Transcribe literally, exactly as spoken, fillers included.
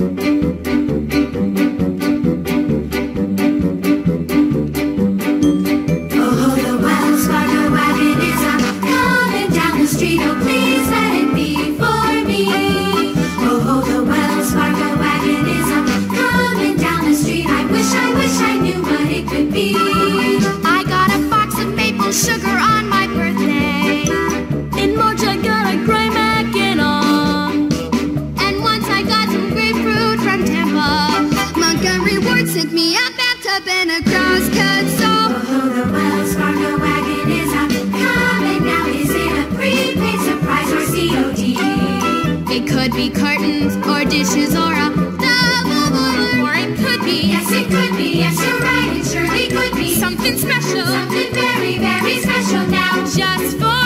It could be curtains or dishes or a double, or it could be, yes it could be, yes you're right, it surely could be something special, something very, very special now, just for